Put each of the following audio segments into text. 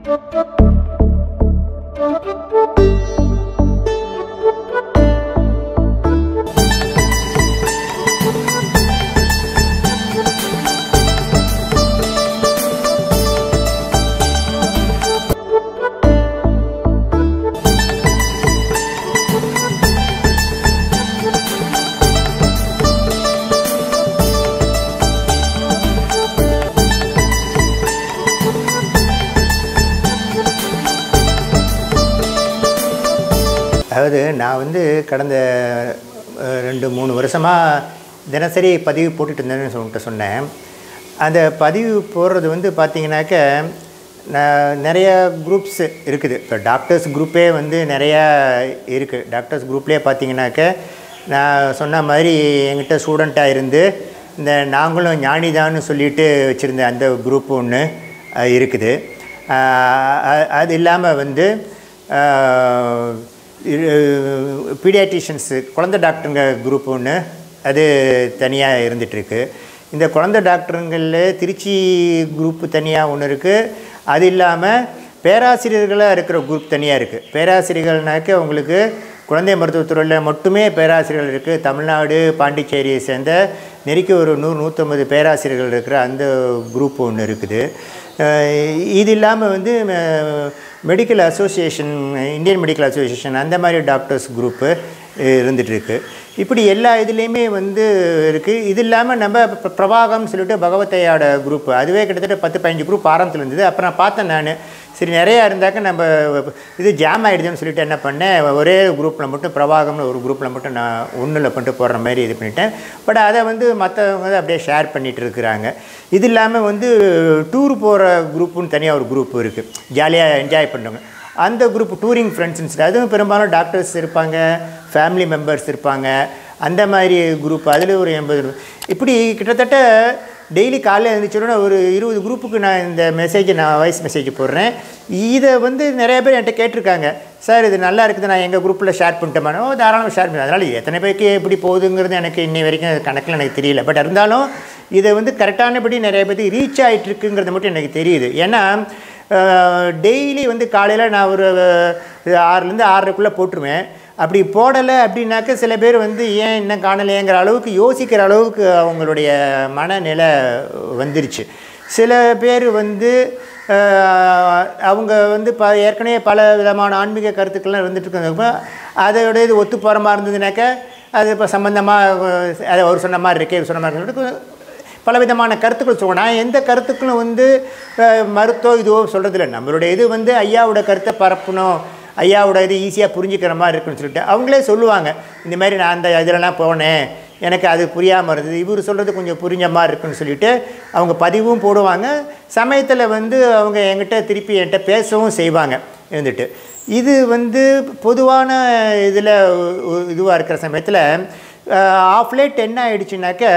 அதாவது நான் வந்து கடந்த 2-3 வருஷமாக தினசரி பதிவு போட்டுட்டு இருந்தேன்னு சொல்லிட்டு சொன்னேன். அந்த பதிவு போடுறது வந்து பார்த்திங்கனாக்க நிறைய குரூப்ஸ் இருக்குது. இப்போ டாக்டர்ஸ் குரூப்பே வந்து நிறையா இருக்குது. டாக்டர்ஸ் குரூப்லேயே பார்த்திங்கனாக்க நான் சொன்ன மாதிரி என்கிட்ட ஸ்டூடெண்ட்டாக இருந்து இந்த நாங்களும் ஞானிதான்னு சொல்லிட்டு வச்சுருந்த அந்த குரூப் ஒன்று இருக்குது. அது இல்லாமல் வந்து பீடியாட்ரிஷியன்ஸு குழந்தை டாக்டருங்க குரூப் ஒன்று அது தனியாக இருந்துகிட்ருக்கு. இந்த குழந்தை டாக்டருங்களில் திருச்சி குரூப் தனியாக ஒன்று இருக்குது. அது இல்லாமல் பேராசிரியர்களாக இருக்கிற குரூப் தனியாக இருக்குது. பேராசிரியர்கள்னாக்க உங்களுக்கு குழந்தை மருத்துவத்துறையில் மட்டுமே பேராசிரியர்கள் இருக்குது. தமிழ்நாடு பாண்டிச்சேரியை சேர்ந்த நெருக்கி ஒரு 100-150 பேராசிரியர்கள் இருக்கிற அந்த குரூப் ஒன்று இருக்குது. இது இல்லாமல் வந்து medical association, Indian medical association அந்த மாதிரி டாக்டர்ஸ் குரூப்பு இருந்துகிட்ருக்கு. இப்படி எல்லா இதுலேயுமே வந்து இருக்குது. இது இல்லாமல் நம்ம பிரபாகம்னு சொல்லிட்டு பகவத்தையோட குரூப்பு அதுவே கிட்டத்தட்ட 10-15 குரூப் ஆரம்பத்தில் இருந்தது. அப்புறம் நான் பார்த்தேன் நான் சரி நிறையா இருந்தாக்க நம்ம இது ஜாம் ஆகிடுதுன்னு சொல்லிட்டு என்ன பண்ணேன், ஒரே குரூப்பில் மட்டும் பிரபாகம்னு ஒரு குரூப்பில் மட்டும் நான் ஒன்றில் பண்ணிட்டு போடுற மாதிரி இது பண்ணிட்டேன். பட் அதை வந்து மற்றவங்க வந்து அப்படியே ஷேர் பண்ணிகிட்டு இருக்கிறாங்க. இது இல்லாமல் வந்து டூர் போகிற குரூப்புன்னு தனியாக ஒரு குரூப் இருக்குது. ஜாலியாக என்ஜாய் பண்ணுறவங்க அந்த குரூப் டூரிங் ஃப்ரெண்ட்ஸ்ன்னு சொல்லி அதுவும் பெரும்பாலும் டாக்டர்ஸ் இருப்பாங்க, ஃபேமிலி மெம்பர்ஸ் இருப்பாங்க. அந்த மாதிரி குரூப் அதில் ஒரு 80 இப்படி கிட்டத்தட்ட டெய்லி காலையில் எழுந்திரிச்சோன்னா ஒரு 20 குரூப்புக்கு நான் இந்த மெசேஜை நான் வாய்ஸ் மெசேஜ் போடுறேன். இதை வந்து நிறைய பேர் என்கிட்ட கேட்டிருக்காங்க, சார் இது நல்லா இருக்குது, நான் எங்கள் குரூப்பில் ஷேர் பண்ணிட்டேன். தாராளமாக ஷேர் பண்ணேன். அதனால் எத்தனை பேருக்கு எப்படி போகுதுங்கிறது எனக்கு இன்னை வரைக்கும் கணக்கில் எனக்கு தெரியல. பட் இருந்தாலும் இதை வந்து கரெக்டானபடி நிறைய பேருக்கு ரீச் ஆகிட்டுருக்குங்கிறது மட்டும் எனக்கு தெரியுது. ஏன்னா டெய்லி வந்து காலையில் நான் ஒரு 6லேருந்து 6:30க்குள்ளே போட்டுருவேன். அப்படி போடலை அப்படின்னாக்க சில பேர் வந்து ஏன் இன்னும் காணலைங்கிற அளவுக்கு யோசிக்கிற அளவுக்கு அவங்களுடைய மனநிலை வந்துருச்சு. சில பேர் வந்து அவங்க வந்து ஏற்கனவே பல விதமான ஆன்மீக கருத்துக்கள்லாம் இருந்துட்டு இருக்காங்க. அதோட இது ஒத்து போகிற மாதிரி இருந்ததுனாக்கா அது இப்போ சம்மந்தமாக அதை அவர் சொன்ன மாதிரி இருக்கே சொன்ன மாதிரி இருக்கு பல விதமான கருத்துக்கள் சொல்லுவோம். நான் எந்த கருத்துக்களும் வந்து மருத்துவம் இதுவோ சொல்கிறதில்ல. நம்மளுடைய இது வந்து ஐயாவோட கருத்தை பரப்பணும், ஐயாவோட இது ஈஸியாக புரிஞ்சுக்கிற மாதிரி இருக்குன்னு சொல்லிட்டு அவங்களே சொல்லுவாங்க. இந்த மாதிரி நான் அந்த இதிலலாம் போனேன், எனக்கு அது புரியாமல் இருந்தது, இவர் சொல்கிறது கொஞ்சம் புரிஞ்ச மாதிரி இருக்குன்னு சொல்லிட்டு அவங்க பதிவும் போடுவாங்க. சமயத்தில் வந்து அவங்க என்கிட்ட திருப்பி என்கிட்ட பேசவும் செய்வாங்க இருந்துட்டு. இது வந்து பொதுவான இதில் இதுவாக இருக்கிற சமயத்தில் ஆஃப் லேட் என்ன ஆகிடுச்சுனாக்க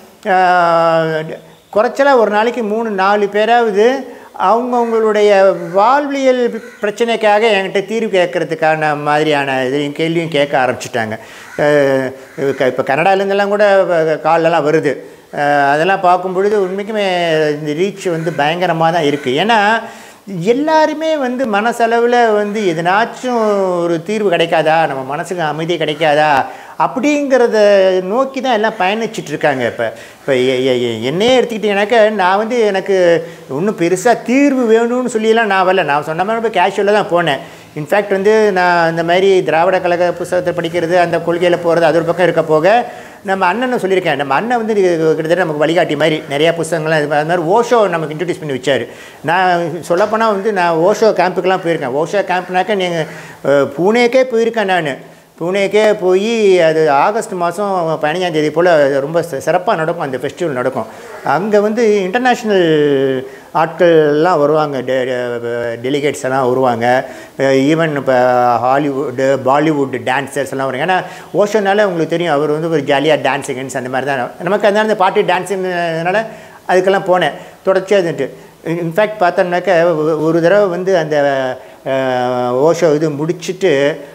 குறைச்சலாக ஒரு நாளைக்கு 3-4 பேராவது அவங்கவுங்களுடைய வாழ்வியல் பிரச்சனைக்காக என்கிட்ட தீர்வு கேட்குறதுக்கான மாதிரியான இதையும் கேள்வியும் கேட்க ஆரம்பிச்சிட்டாங்க. இப்போ கனடாலேருந்தெல்லாம் கூட காலெல்லாம் வருது. அதெல்லாம் பார்க்கும் பொழுது உண்மைக்குமே இந்த ரீச் வந்து பயங்கரமாக தான் இருக்குது. ஏன்னா எல்லாருமே வந்து மனசளவில் வந்து எதனாச்சும் ஒரு தீர்வு கிடைக்காதா, நம்ம மனசுக்கு அமைதி கிடைக்காதா அப்படிங்கிறத நோக்கி தான் எல்லாம் பயணிச்சிட்ருக்காங்க. இப்போ என்னையே எடுத்துக்கிட்டிங்கனாக்கா நான் வந்து எனக்கு இன்னும் பெருசாக தீர்வு வேணும்னு சொல்லியெல்லாம் நான் வரல. நான் சொன்ன மாதிரி இப்போ கேஷுவலாக தான் போனேன். இன்ஃபேக்ட் வந்து நான் இந்த மாதிரி திராவிட கழக புத்தகத்தை படிக்கிறது, அந்த கொள்கையில் போகிறது அது ஒரு பக்கம் இருக்க போக நம்ம அண்ணனை சொல்லியிருக்கேன். நம்ம அண்ணன் வந்து கிட்டத்தட்ட நமக்கு வழிகாட்டி மாதிரி நிறையா புத்தகங்கள்லாம் இது மாதிரி ஓஷோ நமக்கு இன்ட்ரடியூஸ் பண்ணி வச்சார். நான் சொல்லப்போனால் வந்து நான் ஓஷோ கேம்புக்கெலாம் போயிருக்கேன். ஓஷோ கேம்ப்னாக்கா நீங்கள் பூனேக்கே போயிருக்கேன். நான் பூனேக்கே போய் அது ஆகஸ்ட் மாதம் 15ஆம் தேதி போல் ரொம்ப சிறப்பாக நடக்கும். அந்த ஃபெஸ்டிவல் நடக்கும். அங்கே வந்து இன்டர்நேஷ்னல் ஆட்கள்லாம் வருவாங்க, டெலிகேட்ஸ் எல்லாம் வருவாங்க. ஈவன் இப்போ ஹாலிவுட்டு பாலிவுட் டான்ஸர்ஸ் எல்லாம் வருவாங்க. ஏன்னா ஓஷோனால உங்களுக்கு தெரியும், அவர் வந்து ஒரு ஜாலியாக டான்ஸிங்கன்ஸ் அந்த மாதிரி தான். நமக்கு அந்த பாட்டு டான்ஸுங்கிறதுனால அதுக்கெல்லாம் போனேன் தொடர்ச்சியாக இருந்துட்டு. இன்ஃபேக்ட் பார்த்தோம்னாக்கா ஒரு தடவை வந்து அந்த ஓஷோ இது முடிச்சுட்டு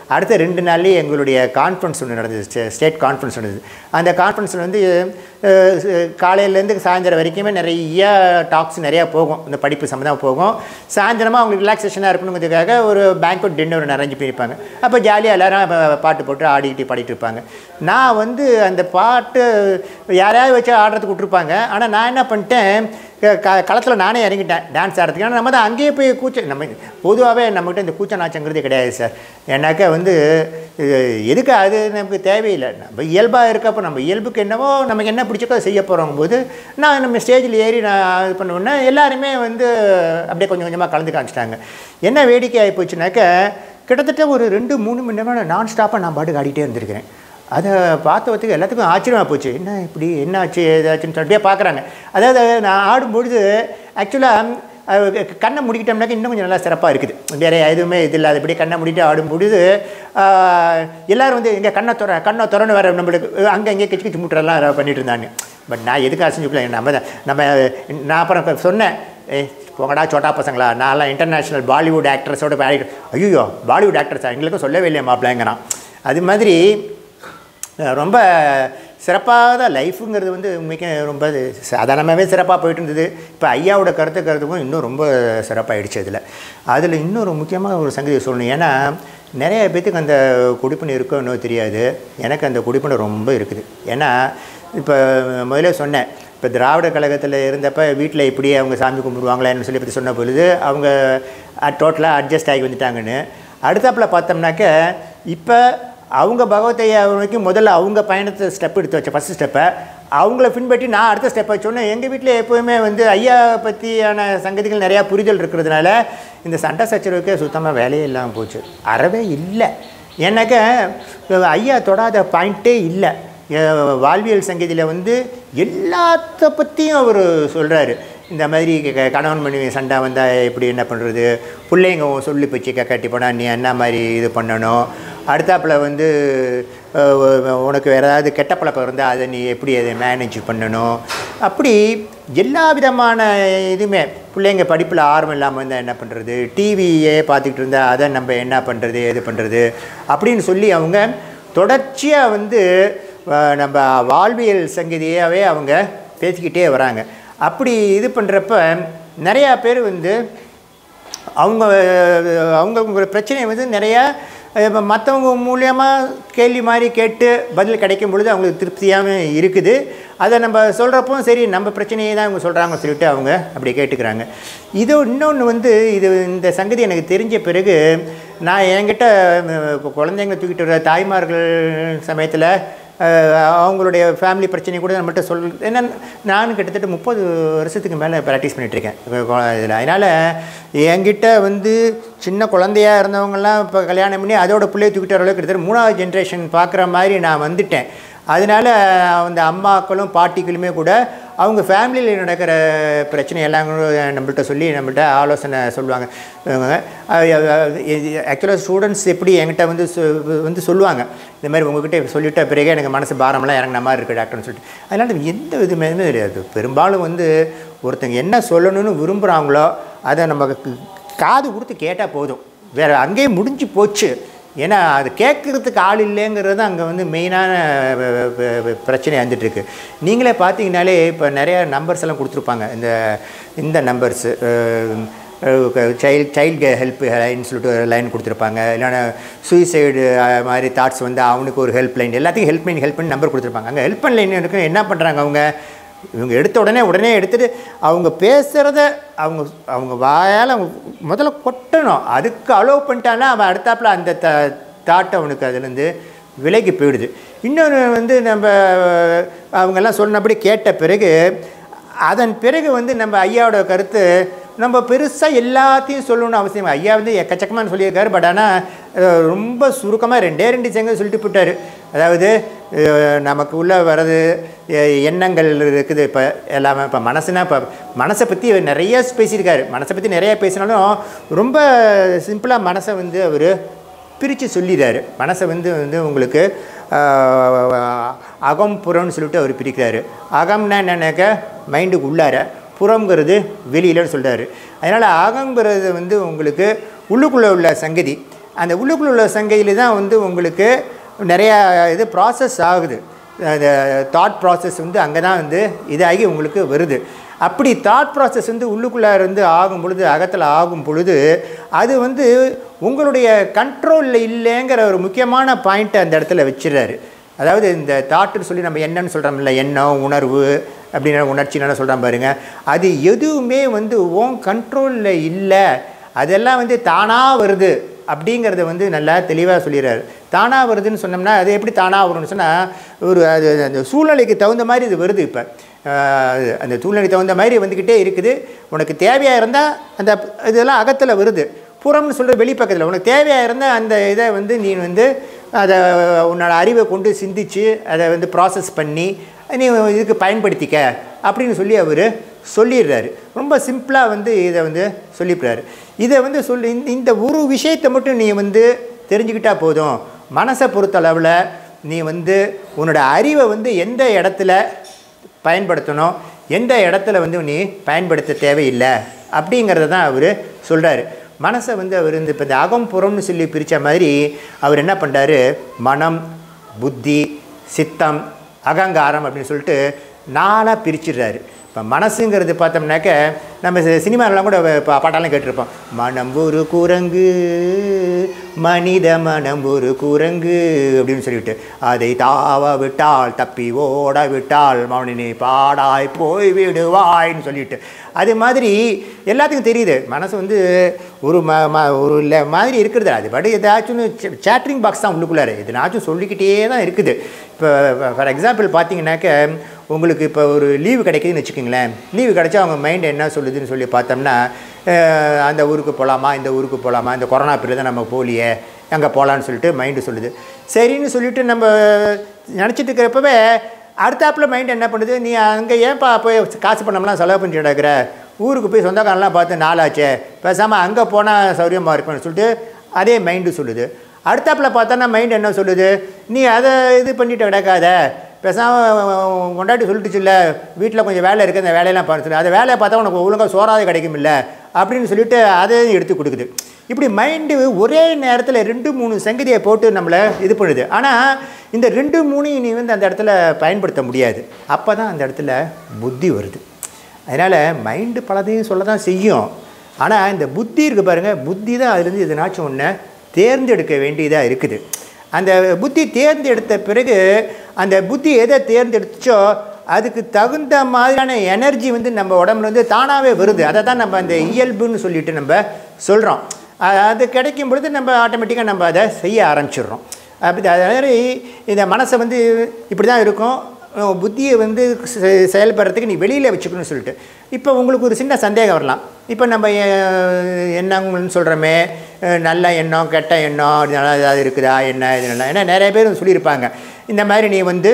அடுத்த 2 நாள்லேயே எங்களுடைய கான்ஃபரன்ஸ் ஒன்று நடந்தது, ஸ்டேட் கான்ஃபரன்ஸ் நடந்தது. அந்த கான்ஃபரன்ஸில் வந்து காலையிலேருந்து சாயந்தரம் வரைக்குமே நிறைய டாக்ஸ் நிறையா போகும், இந்த படிப்பு சம்மந்தமாக போகும். சாயந்தரமாக அவங்களுக்கு ரிலாக்ஸேஷனாக இருக்கணுங்கிறதுக்காக ஒரு பேங்க்வெட் டின்னர் அரேஞ்ச் பண்ணியிருப்பாங்க. அப்போ ஜாலியாக எல்லோரும் பாட்டு போட்டு ஆடிக்கிட்டு பாடிட்டு இருப்பாங்க. நான் வந்து அந்த பாட்டு யாரையாவது வச்சு ஆடுறதுக்கு விட்டுருப்பாங்க. ஆனால் நான் என்ன பண்ணிட்டேன், களத்தில் நானே இறங்கிட்டேன் டான்ஸ் ஆடுறதுக்கு. ஆனால் நம்ம தான் அங்கேயே போய் நம்ம பொதுவாகவே நம்மகிட்ட இந்த கூச்ச நாச்சங்கிறதே கிடையாது சார். ஏன்னாக்கா வந்து எதுக்கு அது நமக்கு தேவையில்லை. நம்ம இயல்பாக இருக்கப்போ நம்ம இயல்புக்கு என்னவோ நமக்கு என்ன பிடிச்சக்கோ செய்ய போகிறோம் போது நான் நம்ம ஸ்டேஜில் ஏறி நான் இது பண்ணுவேன்னா எல்லாருமே வந்து அப்படியே கொஞ்சம் கொஞ்சமாக கலந்து காமிச்சிட்டாங்க. என்ன வேடிக்கை ஆகி போச்சுனாக்கா கிட்டத்தட்ட ஒரு 2-3 மணி நேரம் நான் ஸ்டாப்பாக நான் பாட்டுக்கு ஆடிட்டே இருந்திருக்கிறேன். அதை பார்த்தவத்துக்கு எல்லாத்துக்கும் ஆச்சரியமாக போச்சு. என்ன இப்படி என்ன ஆச்சு ஏதாச்சுன்னு சொல்லிட்டே பார்க்குறாங்க. அதாவது நான் ஆடும்பொழுது ஆக்சுவலாக கண்ணை முடிக்கிட்டோம்னாக்கா இன்னும் கொஞ்சம் நல்லா சிறப்பாக இருக்குது. வேறு எதுவுமே இது இல்லாதபடி கண்ணை முடிட்டு ஆடும்பொழுது எல்லோரும் வந்து எங்கள் கண்ணை திறன்னு வேறு நம்மளுக்கு அங்கே இங்கே கிச்சு கிச்சு முட்டெல்லாம் பண்ணிட்டு இருந்தாங்க. பட் நான் எதுக்கு அசைஞ்சுக்கல, நான் அப்புறம் சொன்னேன், போங்கடா சோட்டா பசங்களா, நான்லாம் இன்டர்நேஷ்னல் பாலிவுட் ஆக்ட்ரஸோட ஐயோ பாலிவுட் ஆக்ட்ரஸா எங்களுக்கும் சொல்லவே இல்லையா மாப்பிள்ளைங்கிறான். அது மாதிரி ரொம்ப சிறப்பாக தான் லைஃபுங்கிறது வந்து உண்மைக்கு ரொம்ப சாதாரணமாகவே சிறப்பாக போயிட்டு இருந்தது. இப்போ ஐயாவோட கருத்துக்கும் இன்னும் ரொம்ப சிறப்பாகிடுச்சு. அதில் இன்னொரு முக்கியமாக ஒரு சங்கதியை சொல்லணும். ஏன்னா நிறைய பேத்துக்கு அந்த குடிப்பணி இருக்கோ இன்னும் தெரியாது. எனக்கு அந்த குடிப்பணி ரொம்ப இருக்குது. ஏன்னா இப்போ முதல்ல சொன்னேன், இப்போ திராவிட கழகத்தில் இருந்தப்போ வீட்டில் இப்படியே அவங்க சாமி கும்பிடுவாங்களேன்னு சொல்லி பற்றி சொன்ன பொழுது அவங்க டோட்டலாக அட்ஜஸ்ட் ஆகி வந்துட்டாங்கன்னு. அடுத்தாப்பில் பார்த்தோம்னாக்க இப்போ அவங்க பகவத்தையா வரைக்கும் முதல்ல அவங்க பயணத்தை ஸ்டெப் எடுத்து வச்ச ஃபஸ்ட்டு ஸ்டெப்பை அவங்கள பின்பற்றி நான் அடுத்த ஸ்டெப்பை சொன்னேன். எங்கள் வீட்டில் எப்போவுமே வந்து ஐயா பற்றியான சங்கதிகள் நிறையா புரிதல் இருக்கிறதுனால இந்த சண்டை சச்சரவுக்கே சுத்தமாக வேலையே இல்லாமல் போச்சு. அறவே இல்லை. ஏன்னாக்கா ஐயா தொடாத பாயிண்ட்டே இல்லை. வாழ்வியல் சங்கதியில் வந்து எல்லாத்த பற்றியும் அவர் சொல்கிறாரு. இந்த மாதிரி கணவன் மனைவி சண்டை வந்தால் எப்படி என்ன பண்ணுறது, பிள்ளைங்க சொல்லி போச்சு கட்டி போனால் நீ என்ன மாதிரி இது பண்ணணும், அடுத்தாப்பில் வந்து உனக்கு வேறு ஏதாவது கெட்ட பழக்கம் இருந்தால் அதை நீ எப்படி அதை மேனேஜ் பண்ணணும், அப்படி எல்லா விதமான இதுவுமே. பிள்ளைங்க படிப்பில் ஆர்வம் இல்லாமல் இருந்தால் என்ன பண்ணுறது, டிவியே பார்த்துக்கிட்டு இருந்தால் அதை நம்ம என்ன பண்ணுறது எது பண்ணுறது அப்படின்னு சொல்லி அவங்க தொடர்ச்சியாக வந்து நம்ம வாழ்வியல் சங்கதியாகவே அவங்க பேசிக்கிட்டே வராங்க. அப்படி இது பண்ணுறப்ப நிறையா பேர் வந்து அவங்க பிரச்சனையை வந்து நிறையா மற்றவங்க மூலியமாக கேள்வி மாதிரி கேட்டு பதில் கிடைக்கும் பொழுது அவங்களுக்கு திருப்தியாகவும் இருக்குது. அதை நம்ம சொல்கிறப்போ சரி நம்ம பிரச்சனையை தான் அவங்க சொல்கிறாங்க சொல்லிட்டு அவங்க அப்படி கேட்டுக்கிறாங்க. இது இன்னொன்று வந்து இந்த சங்கதி எனக்கு தெரிஞ்ச பிறகு நான் என்கிட்ட இப்போ குழந்தைங்களை தூக்கிட்டு வர தாய்மார்கள் சமயத்தில் அவங்களுடைய ஃபேமிலி பிரச்சனை கூட நம்மகிட்ட ஏன்னா நான் கிட்டத்தட்ட 30 வருஷத்துக்கு மேலே ப்ராக்டிஸ் பண்ணிகிட்ருக்கேன் இதில். அதனால் என்கிட்ட வந்து சின்ன குழந்தையாக இருந்தவங்கலாம் இப்போ கல்யாணம் பண்ணி அதோட பிள்ளையை தூக்கிட்டு வர அளவுக்கு கிட்டத்தட்ட 3வது ஜென்ரேஷன் பார்க்குற மாதிரி நான் வந்துட்டேன். அதனால் அந்த அம்மாக்களும் பாட்டிகளுமே கூட அவங்க ஃபேமிலியில் நடக்கிற பிரச்சனையெல்லாம் நம்மள்கிட்ட சொல்லி நம்மள்கிட்ட ஆலோசனை சொல்லுவாங்க. ஆக்சுவலாக ஸ்டூடெண்ட்ஸ் எப்படி என்கிட்ட வந்து சொல்லுவாங்க, இந்த மாதிரி உங்கள்கிட்ட சொல்லிவிட்ட பிறகு எனக்கு மனசு பாரமெல்லாம் இறங்கின மாதிரி இருக்குது டாக்டர்னு சொல்லிட்டு. அதனால் எந்த விதமே தெரியாது. பெரும்பாலும் வந்து ஒருத்தங்க என்ன சொல்லணும்னு விரும்புகிறாங்களோ அதை நம்ம காது கொடுத்து கேட்டால் போதும், வேறு அங்கேயே முடிஞ்சு போச்சு. ஏன்னா அது கேட்குறதுக்கு ஆள் இல்லைங்கிறது அங்கே வந்து மெயினான பிரச்சனை வந்துட்டுருக்கு. நீங்களே பார்த்தீங்கனாலே இப்போ நிறையா நம்பர்ஸ் எல்லாம் கொடுத்துருப்பாங்க. இந்த நம்பர்ஸு சைல்டு ஹெல்ப் லைன் சொல்லிட்டு ஒரு லைன் கொடுத்துருப்பாங்க. இல்லைன்னா சூசைடு மாதிரி தாட்ஸ் வந்து அவனுக்கு ஒரு ஹெல்ப் லைன், எல்லாத்தையும் ஹெல்ப் பண்ணி நம்பர் கொடுத்துருப்பாங்க. அங்கே ஹெல்ப் லைன் இருக்கு. என்ன பண்ணுறாங்க இவங்க எடுத்த உடனே எடுத்துகிட்டு அவங்க பேசுகிறத அவங்க வாயால் முதல்ல கொட்டணும். அதுக்கு அலோவ் பண்ணிட்டானா அவன் அடுத்தாப்பில் அந்த தாட்டை அவனுக்கு அதுலேருந்து விலகி போயிடுது. இன்னொன்று வந்து நம்ம அவங்கெல்லாம் சொன்னபடி கேட்ட பிறகு அதன் பிறகு வந்து நம்ம ஐயாவோட கருத்து நம்ம பெருசாக எல்லாத்தையும் சொல்லணும்னு அவசியம். ஐயா வந்து எக்கச்சக்கமானு சொல்லியிருக்காரு. பட் ஆனால் ரொம்ப சுருக்கமாக 2 செங்கல் சொல்லிட்டு போட்டார். அதாவது நமக்கு உள்ளே வர்றது எண்ணங்கள் இருக்குது. இப்போ எல்லாமே இப்போ இப்போ மனசை பற்றி நிறைய பேசியிருக்காரு. மனசை பற்றி நிறையா பேசினாலும் ரொம்ப சிம்பிளாக மனசை வந்து அவர் பிரித்து சொல்லிடுறாரு. மனசை வந்து உங்களுக்கு அகம் புறம்னு சொல்லிட்டு அவர் பிரிக்கிறாரு. அகம்னா என்னன்னாக்க மைண்டுக்கு உள்ளார, புறங்கிறது வெளியிலன்னு சொல்கிறாரு. அதனால் அகங்கிறது வந்து உங்களுக்கு உள்ளுக்குள்ளே உள்ள சங்கதி. அந்த உள்ளுக்குள்ள உள்ள சங்கையில் தான் வந்து உங்களுக்கு நிறையா இது ப்ராசஸ் ஆகுது. அந்த தாட் ப்ராசஸ் வந்து அங்கே தான் வந்து இதாகி உங்களுக்கு வருது. அப்படி தாட் ப்ராசஸ் வந்து உள்ளுக்குள்ளே இருந்து ஆகும் பொழுது, அகத்தில் ஆகும் பொழுது, அது வந்து உங்களுடைய கண்ட்ரோலில் இல்லைங்கிற ஒரு முக்கியமான பாயிண்ட்டை அந்த இடத்துல வச்சிடறாரு. அதாவது இந்த தாட்டுன்னு சொல்லி நம்ம என்னன்னு சொல்கிறோம்ல, எண்ணம், உணர்வு அப்படின்னா உணர்ச்சினால சொல்கிறோம் பாருங்கள், அது எதுவுமே வந்து உன் கண்ட்ரோலில் இல்லை, அதெல்லாம் வந்து தானாக வருது அப்படிங்கிறத வந்து நல்லா தெளிவாக சொல்லிடுறாரு. தானாக வருதுன்னு சொன்னோம்னா அது எப்படி தானாக வரும்னு சொன்னால், ஒரு அது அந்த சூழ்நிலைக்கு தகுந்த மாதிரி இது வருது. இப்போ அந்த சூழ்நிலைக்கு தகுந்த மாதிரி வந்துக்கிட்டே இருக்குது. உனக்கு தேவையாக இருந்தால் அந்த இதெல்லாம் அகத்தில் வருது. புறம்னு சொல்கிற வெளிப்பக்கத்தில் உனக்கு தேவையாக இருந்தால் அந்த இதை வந்து நீ வந்து அதை உன்னோட அறிவை கொண்டு சிந்தித்து அதை வந்து ப்ராசஸ் பண்ணி நீ இதுக்கு பயன்படுத்திக்க அப்படின்னு சொல்லி அவர் சொல்லிடுறாரு. ரொம்ப சிம்பிளாக வந்து இதை வந்து சொல்லிடுறாரு. இதை வந்து இந்த ஒரு விஷயத்தை மட்டும் நீ வந்து தெரிஞ்சுக்கிட்டால் போதும். மனசை பொறுத்தளவில் நீ வந்து உன்னோட அறிவை வந்து எந்த இடத்துல பயன்படுத்தணும், எந்த இடத்துல வந்து நீ பயன்படுத்த தேவையில்லை அப்படிங்கிறத தான் அவர் சொல்கிறாரு. மனசை வந்து அவர் இந்த இப்போ இந்த அகம் புறம்னு சொல்லி பிரித்த மாதிரி அவர் என்ன பண்ணுறாரு, மனம், புத்தி, சித்தம், அகங்காரம் அப்படின்னு சொல்லிட்டு 4ஆக பிரிச்சிடுறாரு. இப்போ மனசுங்கிறது பார்த்தோம்னாக்க நம்ம சினிமாவெலாம் கூட பாட்டாலாம் கேட்டிருப்போம். மனம் ஒரு குரங்கு, மனித மனம் ஒரு குரங்கு அப்படின்னு சொல்லிவிட்டு, அதை தாவ விட்டால் தப்பி ஓட விட்டால் மௌனினி பாடாய் போய் விடுவாய்ன்னு சொல்லிட்டு, அது மாதிரி எல்லாத்துக்கும் தெரியுது மனசு வந்து ஒரு ஒரு மாதிரி இருக்கிறது. அது பட் ஏதாச்சும் சேட்டரிங் பாக்ஸ் தான் உள்ளுக்குள்ளாரு, எதுனாச்சும் சொல்லிக்கிட்டே தான் இருக்குது. இப்போ ஃபார் எக்ஸாம்பிள் பார்த்தீங்கன்னாக்க உங்களுக்கு இப்போ ஒரு லீவு கிடைக்குதுன்னு வச்சுக்கோங்களேன். லீவு கிடைச்சா அவங்க மைண்ட் என்ன சொல்லுதுன்னு சொல்லி பார்த்தோம்னா, அந்த ஊருக்கு போகலாமா, இந்த ஊருக்கு போகலாமா, இந்த கொரோனா பீரியட் தான் நம்ம போகலையே, அங்கே போகலான்னு சொல்லிட்டு மைண்டு சொல்லுது. சரின்னு சொல்லிவிட்டு நம்ம நினச்சிட்டு இருக்கிறப்பவே அடுத்தாப்பில் மைண்ட் என்ன பண்ணுது, நீ அங்கே ஏன்ப்பா போய் காசு பண்ணோம்லாம் செலவு பண்ணிட்டு கிடக்குற, ஊருக்கு போய் சொந்தக்காரெலாம் பார்த்து நாளாச்சே, பேசாமல் அங்கே போனால் சௌரியமாக இருக்கும்னு சொல்லிட்டு அதே மைண்டு சொல்லுது. அடுத்தாப்பில் பார்த்தோன்னா மைண்ட் என்ன சொல்லுது, நீ அதை இது பண்ணிட்டு கிடக்காத, பேசாமல் கொண்டாட்டி சொல்லிட்டுச்சுல்ல வீட்டில் கொஞ்சம் வேலை இருக்குது, அந்த வேலையெல்லாம் பார்த்து சொல்லி அந்த வேலையை பார்த்தா உனக்கு ஒழுங்காக சோறாது கிடைக்குமில்ல அப்படின்னு சொல்லிட்டு அதையும் எடுத்து கொடுக்குது. இப்படி மைண்டு ஒரே நேரத்தில் 2-3 சங்கதியை போட்டு நம்மளை இது பண்ணுது. ஆனால் இந்த 2-3 நீ வந்து அந்த இடத்துல பயன்படுத்த முடியாது. அப்போ தான் அந்த இடத்துல புத்தி வருது. அதனால் மைண்டு பலதையும் சொல்ல தான் செய்யும். ஆனால் இந்த புத்தி இருக்குது பாருங்கள், புத்தி தான் அதுலேருந்து எதுனாச்சும் ஒன்று தேர்ந்தெடுக்க வேண்டியதாக இருக்குது. அந்த புத்தி தேர்ந்தெடுத்த பிறகு அந்த புத்தி எதை தேர்ந்தெடுத்தோ அதுக்கு தகுந்த மாதிரியான எனர்ஜி வந்து நம்ம உடம்புல வந்து தானாகவே வருது. அதை தான் நம்ம அந்த இயல்புன்னு சொல்லிட்டு நம்ம சொல்கிறோம். அது கிடைக்கும் பொழுது நம்ம ஆட்டோமேட்டிக்காக நம்ம அதை செய்ய ஆரம்பிச்சிடுறோம். அப்படி அதாவது இந்த மனசை வந்து இப்படி தான் இருக்கும். புத்தியை வந்து செயல்படுறதுக்கு நீ வெளியில் வச்சுக்கணும்னு சொல்லிட்டு இப்போ உங்களுக்கு ஒரு சின்ன சந்தேகம் வரலாம். இப்போ நம்ம எண்ணங்கள்னு சொல்கிறோமே, நல்ல எண்ணம் கெட்ட எண்ணம் அதனால ஏதாவது இருக்குதா என்ன இதனால, ஏன்னா நிறைய பேர் சொல்லியிருப்பாங்க இந்த மாதிரி நீ வந்து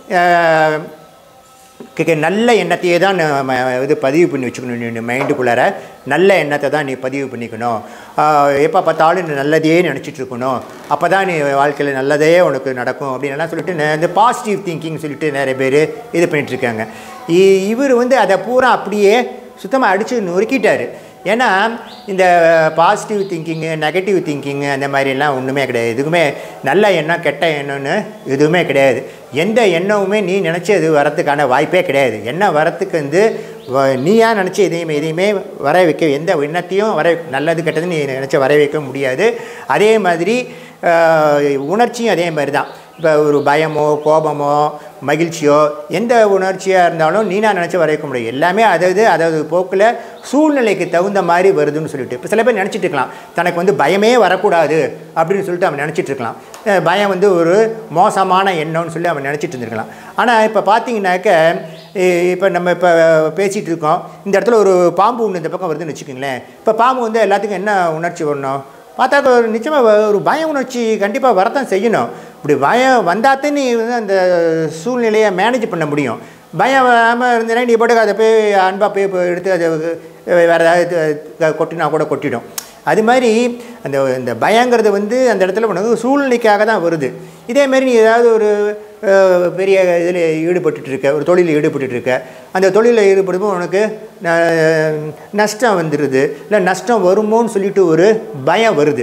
நல்ல எண்ணத்தையே தான் இது பதிவு பண்ணி வச்சுக்கணும். மைண்டுக்குள்ளார நல்ல எண்ணத்தை தான் நீ பதிவு பண்ணிக்கணும். எப்போ பார்த்தாலும் நல்லதையே நினச்சிட்டு இருக்கணும், அப்போ தான் நீ வாழ்க்கையில் நல்லதே உனக்கு நடக்கும் அப்படின்லாம் சொல்லிட்டு இந்த பாசிட்டிவ் திங்கிங் சொல்லிட்டு நிறைய பேர் இது பண்ணிகிட்ருக்காங்க. இவர் வந்து அதை பூரா அப்படியே சுத்தமாக அடித்து நொறுக்கிட்டார். ஏன்னா இந்த பாசிட்டிவ் திங்கிங்கு, நெகட்டிவ் திங்கிங்கு அந்த மாதிரிலாம் ஒன்றுமே கிடையாது. எதுக்குமே நல்ல எண்ணம் கெட்ட எண்ணம்னு எதுவுமே கிடையாது. எந்த எண்ணமுமே நீ நினச்சி அது வரத்துக்கான வாய்ப்பே கிடையாது. எண்ணம் வரத்துக்கு வந்து நீயா நினச்சி எதையுமே வர வைக்க, எந்த எண்ணத்தையும் நல்லது கெட்டது நீ நினச்சி வர வைக்க முடியாது. அதே மாதிரி உணர்ச்சியும் அதே மாதிரி தான். இப்போ ஒரு பயமோ கோபமோ மகிழ்ச்சியோ எந்த உணர்ச்சியாக இருந்தாலும் நீனா நினச்சி வர வைக்க முடியும். எல்லாமே அதாவது போக்கில் சூழ்நிலைக்கு தகுந்த மாதிரி வருதுன்னு சொல்லிட்டு இப்போ சில பேர் நினச்சிட்டு இருக்கலாம் தனக்கு வந்து பயமே வரக்கூடாது அப்படின்னு சொல்லிட்டு அவன் நினச்சிட்டு இருக்கலாம். பயம் வந்து ஒரு மோசமான எண்ணம்னு சொல்லி அவன் நினச்சிட்டு இருந்திருக்கலாம். ஆனால் இப்போ பார்த்தீங்கன்னாக்க இப்போ நம்ம இப்போ பேசிகிட்டு இருக்கோம், இந்த இடத்துல ஒரு பாம்பு ஒன்று இந்த பக்கம் வருதுன்னு வச்சுக்கோங்களேன். இப்போ பாம்பு வந்து எல்லாத்துக்கும் என்ன உணர்ச்சி வரணும், பார்த்தாக்க நிச்சயமாக ஒரு பய உணர்ச்சி கண்டிப்பாக வரத்தான் செய்யணும். இப்படி பயம் வந்தாத்தே நீ வந்து அந்த சூழ்நிலையை மேனேஜ் பண்ண முடியும். பயம் வராமல் இருந்தேன்னா நீ போட்டு அதை போய் அன்பாக போய் எடுத்து அதை வேறு ஏதாவது கொட்டினா கூட கொட்டிடும். அது மாதிரி அந்த பயங்கிறது வந்து அந்த இடத்துல உனக்கு சூழ்நிலைக்காக தான் வருது. இதேமாரி நீ ஏதாவது ஒரு பெரிய இதில் ஈடுபட்டுருக்க, ஒரு தொழிலில் ஈடுபட்டுருக்க, அந்த தொழிலில் ஈடுபடும்போது உனக்கு நஷ்டம் வந்துடுது, இல்லை நஷ்டம் வருமோன்னு சொல்லிட்டு ஒரு பயம் வருது.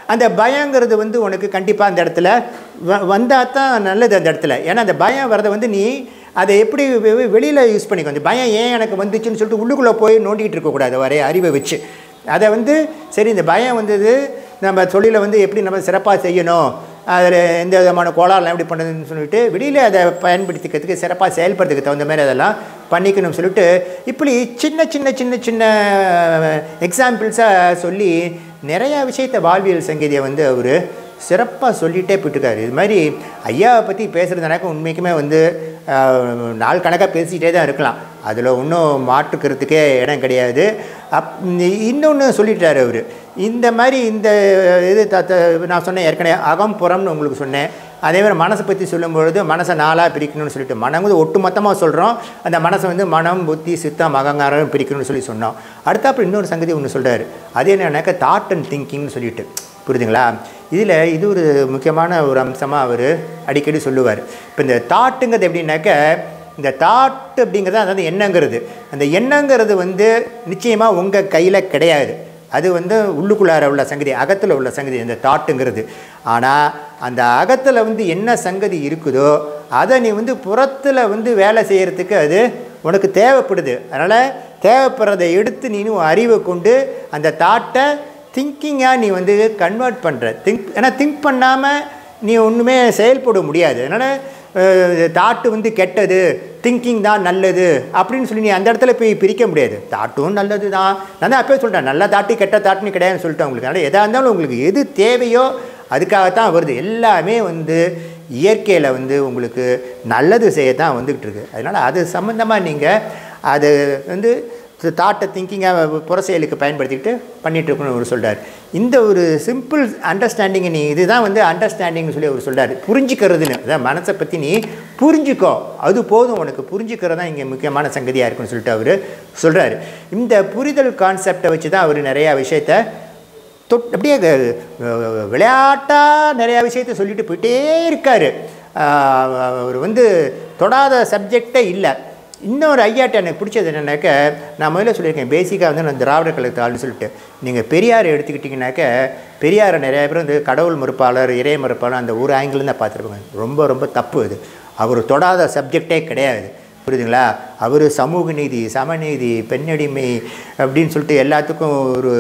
அந்த பயங்கிறது வந்து உனக்கு கண்டிப்பாக அந்த இடத்துல வந்தால் தான் நல்லது அந்த இடத்துல. ஏன்னா அந்த பயம் வரதை வந்து நீ அதை எப்படி வெளியில் யூஸ் பண்ணிக்கோ. அந்த பயம் ஏன் எனக்கு வந்துச்சுன்னு சொல்லிட்டு உள்ளுக்குள்ளே போய் நோண்டிகிட்டு இருக்கக்கூடாது வரைய அறிவை வச்சு. அதை வந்து சரி இந்த பயம் வந்தது, நம்ம தொழிலை வந்து எப்படி நம்ம சிறப்பாக செய்யணும், அதில் எந்த விதமான கோளாறுலாம் எப்படி பண்ணுறதுன்னு சொல்லிட்டு வெளியில் அதை பயன்படுத்திக்கிறதுக்கு சிறப்பாக செயல்படுறதுக்கு தகுந்த மாதிரி அதெல்லாம் பண்ணிக்கணும்னு சொல்லிட்டு இப்படி சின்ன சின்ன சின்ன சின்ன எக்ஸாம்பிள்ஸாக சொல்லி நிறையா விஷயத்தை வாழ்வியல் சங்கீதியை வந்து அவர் சிறப்பாக சொல்லிகிட்டே போயிட்டுருக்காரு. இது மாதிரி ஐயாவை பற்றி பேசுகிறதுனாக்க உண்மைக்குமே வந்து நாள் கணக்காக பேசிகிட்டே தான் இருக்கலாம். அதில் ஒன்றும் மாற்றுக்கிறதுக்கே இடம் கிடையாது. இன்னொன்று சொல்லிட்டார் அவர். இந்த மாதிரி இந்த இது நான் சொன்னேன் ஏற்கனவே அகம் புறம்னு உங்களுக்கு சொன்னேன். அதே மாதிரி மனசை பற்றி சொல்லும்பொழுது மனசை நாளாக பிரிக்கணும்னு சொல்லிட்டு மனம் வந்து ஒட்டு மொத்தமாக சொல்கிறோம். அந்த மனசை வந்து மனம் புத்தி சித்தம் அகங்காரம் பிரிக்கணும்னு சொல்லி சொன்னோம். அடுத்தாப்புல இன்னொரு சங்கதி ஒன்று சொல்கிறார். அது என்னன்னாக்கா தாட் அண்ட் திங்கிங்னு சொல்லிட்டு, புரியுதுங்களா? இதில் இது ஒரு முக்கியமான ஒரு அம்சமாக அவர் அடிக்கடி சொல்லுவார். இப்போ இந்த தாட்டுங்கிறது எப்படின்னாக்க, இந்த தாட்டு அப்படிங்கிறது அதாவது எண்ணங்கிறது, அந்த எண்ணங்கிறது வந்து நிச்சயமாக உங்கள் கையில் கிடையாது. அது வந்து உள்ளுக்குள்ளார உள்ள சங்கதி, அகத்தில் உள்ள சங்கதி இந்த தாட்டுங்கிறது. ஆனால் அந்த அகத்தில் வந்து என்ன சங்கதி இருக்குதோ அதை நீ வந்து புறத்தில் வந்து வேலை செய்கிறதுக்கு அது உனக்கு தேவைப்படுது. அதனால் தேவைப்படுறதை எடுத்து நீனும் அறிவை கொண்டு அந்த தாட்டை திங்கிங்காக நீ வந்து கன்வெர்ட் பண்ணுற. ஏன்னா திங்க் பண்ணாமல் நீ ஒன்றுமே செயல்பட முடியாது. அதனால் தாட்டு வந்து கெட்டது, திங்கிங் தான் நல்லது அப்படின்னு சொல்லி நீ அந்த இடத்துல போய் பிரிக்க முடியாது. தாட்டும் நல்லது தான், நான் தான் அப்போயே சொல்லிட்டேன், நல்ல தாட்டு கெட்ட தாட்டுன்னு கிடையாதுன்னு சொல்லிட்டேன் உங்களுக்கு. அதனால் எதாக இருந்தாலும் உங்களுக்கு எது தேவையோ அதுக்காகத்தான் வருது. எல்லாமே வந்து இயற்கையில் வந்து உங்களுக்கு நல்லது செய்ய தான் வந்துக்கிட்டு இருக்குது. அதனால் அது சம்மந்தமாக நீங்கள் அது வந்து தாட்டை திங்கிங்காக புற செயலுக்கு பயன்படுத்திக்கிட்டு பண்ணிகிட்டு இருக்கணும்னு அவர் சொல்கிறார். இந்த ஒரு சிம்பிள் அண்டர்ஸ்டாண்டிங்கை நீ இதுதான் வந்து அண்டர்ஸ்டாண்டிங்னு சொல்லி அவர் சொல்கிறார். புரிஞ்சிக்கிறதுன்னு, அதான் மனசை பற்றி நீ புரிஞ்சிக்கோ, அது போதும் உனக்கு, புரிஞ்சிக்கிறது தான் இங்கே முக்கியமான சங்கதியாக இருக்குன்னு சொல்லிட்டு அவர் சொல்கிறார். இந்த புரிதல் கான்செப்டை வச்சு தான் அவர் நிறையா விஷயத்தை அப்படியே விளையாட்டாக நிறையா விஷயத்தை சொல்லிட்டு போயிட்டே இருக்கார். அவர் வந்து தொடாத சப்ஜெக்டே இல்லை. இன்னொரு ஐயாட்ட எனக்கு பிடிச்சது என்னென்னாக்க, நான் முதல்ல சொல்லியிருக்கேன், பேசிக்காக வந்து நான் திராவிட கழகத்து ஆள்னு சொல்லிட்டு. நீங்கள் பெரியார் எடுத்துக்கிட்டிங்கனாக்க, பெரியாரை நிறையா பேர் வந்து கடவுள் மறுப்பாளர், இறை மறுப்பாளர் அந்த ஒரு ஆங்கிள் தான் பார்த்துருப்பாங்க. ரொம்ப ரொம்ப தப்பு அது. அவர் தொடாத சப்ஜெக்டே கிடையாது, புரியுதுங்களா? அவர் சமூக நீதி, சமநீதி, பெண்ணடிமை அப்படின்னு சொல்லிட்டு எல்லாத்துக்கும்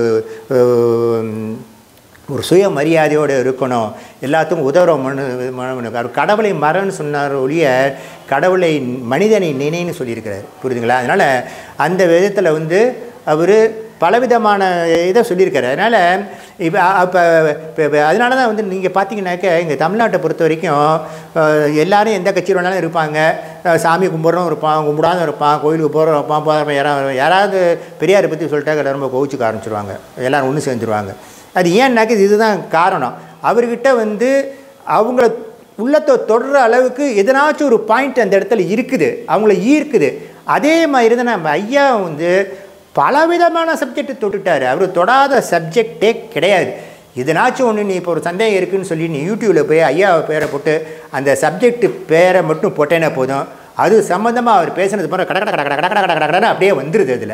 ஒரு சுயமரியாதையோடு இருக்கணும், எல்லாத்துக்கும் உதவுற அவர் கடவுளை மறன்னு சொன்னார் ஒழிய கடவுளை மனிதனை நினைன்னு சொல்லியிருக்கிறார், புரியுதுங்களா? அதனால் அந்த விதத்தில் வந்து அவர் பலவிதமான இதை சொல்லியிருக்காரு. அதனால் இப்போ அதனால தான் வந்து நீங்கள் பார்த்தீங்கன்னாக்க இங்கே தமிழ்நாட்டை பொறுத்த வரைக்கும் எல்லோரும் எந்த கட்சியில் வேணாலும் இருப்பாங்க. சாமி கும்பிட்றவங்க இருப்பான், கும்பிடாத இருப்பான், கோயிலுக்கு போகிறவங்க இருப்பான். யாராவது பெரியாரை பற்றி சொல்லிட்டாக்க ரொம்ப கோவிச்சுக்க ஆரம்பிச்சிருவாங்க, எல்லோரும் ஒன்று சேர்ந்துருவாங்க. அது ஏன்னாக்க இதுதான் காரணம். அவர்கிட்ட வந்து அவங்கள உள்ளத்தை தொடர அளவுக்கு எதனாச்சும் ஒரு பாயிண்ட் அந்த இடத்துல இருக்குது, அவங்கள ஈர்க்குது. அதே மாதிரி தான் நம்ம ஐயா வந்து பலவிதமான சப்ஜெக்டை தொட்டுட்டார். அவர் தொடாத சப்ஜெக்டே கிடையாது. எதனாச்சும் ஒன்று நீ இப்போ ஒரு சந்தேகம் இருக்குதுன்னு சொல்லி நீ யூடியூப்பில் போய் ஐயாவை பேரை போட்டு அந்த சப்ஜெக்ட் பேரை மட்டும் போட்டேன்னா போதும், அது சம்மந்தமாக அவர் பேசுனது போகிற கடை அப்படியே வந்துடுது அதில்.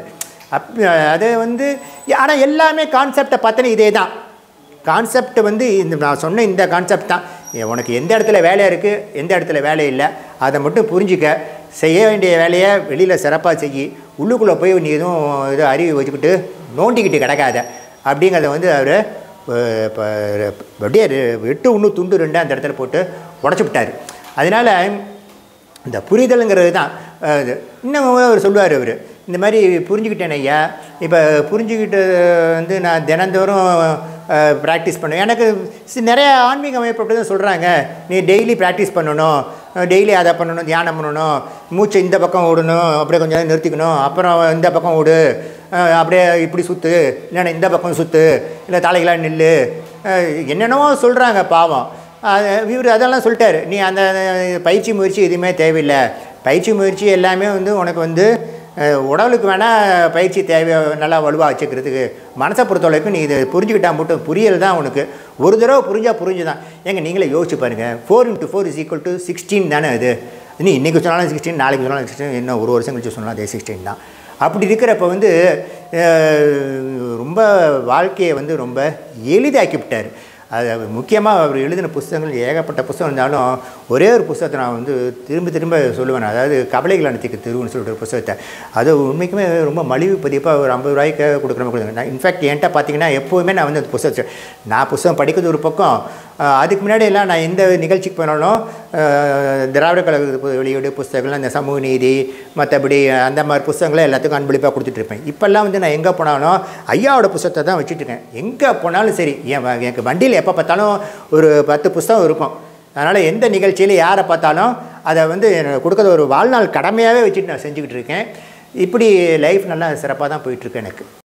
அது வந்து ஆனால் எல்லாமே கான்செப்டை பார்த்தோன்னா இதே தான். கான்செப்ட் வந்து இந்த நான் சொன்ன இந்த கான்செப்ட் தான். உனக்கு எந்த இடத்துல வேலை இருக்குது, எந்த இடத்துல வேலை இல்லை, அதை மட்டும் புரிஞ்சிக்க. செய்ய வேண்டிய வேலையை வெளியில் சிறப்பாக செய்யி, உள்ளுக்குள்ளே போய் நீ எதுவும் இது அறிவு வச்சுக்கிட்டு நோண்டிக்கிட்டு கிடக்காத அப்படிங்கிறத வந்து அவர் இப்போ அப்படியே 8 1 துண்டு 2 அந்த இடத்துல போட்டு உடச்சி விட்டார். அதனால் இந்த புரிதலுங்கிறது தான் இது. இன்னும் அவர் சொல்லுவார், அவர் இந்த மாதிரி புரிஞ்சுக்கிட்டேன் ஐயா. இப்போ புரிஞ்சுக்கிட்டு வந்து நான் தினந்தோறும் ப்ராக்டிஸ் பண்ணுவேன். எனக்கு நிறைய ஆன்மீக அமைப்பு அப்படி தான் சொல்கிறாங்க, நீ டெய்லி ப்ராக்டிஸ் பண்ணணும், டெய்லி அதை பண்ணணும், தியானம் பண்ணணும், மூச்சை இந்த பக்கம் ஓடணும், அப்படியே கொஞ்சம் நேரம் நிறுத்திக்கணும், அப்புறம் இந்த பக்கம் ஓடு, அப்படியே இப்படி சுற்று, இல்லைன்னா இந்த பக்கம் சுற்று, இல்லை தலைகளாக நில்லு, என்னென்னவோ சொல்கிறாங்க. பாவம் இவர் அதெல்லாம் சொல்லிட்டார். நீ அந்த பயிற்சி முயற்சி எதுவுமே தேவையில்லை. பயிற்சி முயற்சி எல்லாமே வந்து உனக்கு வந்து உடலுக்கு வேணால் பயிற்சி தேவை, நல்லா வலுவாக வச்சுக்கிறதுக்கு. மனசை பொறுத்தளவுக்கு நீ இதை புரிஞ்சுக்கிட்டா மட்டும், புரியல் தான் உனக்கு. ஒரு தடவை புரிஞ்சு தான். ஏங்க நீங்களே யோசிச்சு பாருங்கள், 4 × 4 = 16 தானே அது. நீ இன்றைக்கி சொன்னாலும் 16, நாளைக்கு சொன்னாலும் 16, இன்னும் ஒரு வருஷம் கழிச்சு சொன்னாலும் அதே 16 தான். அப்படி இருக்கிறப்ப வந்து ரொம்ப வாழ்க்கையை வந்து ரொம்ப எளிதாக்கி விட்டார். அது முக்கியமாக அவர் எழுதின புத்தகங்கள் ஏகப்பட்ட புத்தகம் இருந்தாலும் ஒரே ஒரு புத்தகத்தை நான் வந்து திரும்ப திரும்ப சொல்லுவேன். அதாவது கவலைகள் அனைத்துக்கு திருவுன்னு சொல்லிட்டு ஒரு புத்தகத்தை, அது உண்மைக்குமே ரொம்ப மலிவு பதிப்பாக ஒரு 50 ரூபாய்க்கு கொடுக்குற மாதிரி. நான் இன்ஃபேக்ட் என்கிட்ட பார்த்தீங்கன்னா எப்போவுமே நான் வந்து அந்த புத்தகத்தை நான் புத்தகம் படிக்கிறது ஒரு பக்கம், அதுக்கு முன்னாடி எல்லாம் நான் எந்த நிகழ்ச்சிக்கு போனாலும் திராவிட கழக வெளியீடு புத்தகங்கள், அந்த சமூக நீதி, மற்றபடி அந்த மாதிரி புத்தகங்களை எல்லாத்துக்கும் அன்பளிப்பாக கொடுத்துட்ருப்பேன். இப்போல்லாம் வந்து நான் எங்கே போனாலும் ஐயாவோட புத்தகத்தை தான் வச்சுட்ருக்கேன். எங்கே போனாலும் சரி, எனக்கு வண்டியில் எப்போ பார்த்தாலும் ஒரு 10 புத்தகம் இருக்கும். அதனால் எந்த நிகழ்ச்சியில் யாரை பார்த்தாலும் அதை வந்து கொடுக்குறது ஒரு வாழ்நாள் கடமையாகவே வச்சுட்டு நான் செஞ்சுக்கிட்டு இருக்கேன். இப்படி லைஃப் நல்லா சிறப்பாக தான் போயிட்டுருக்கு எனக்கு.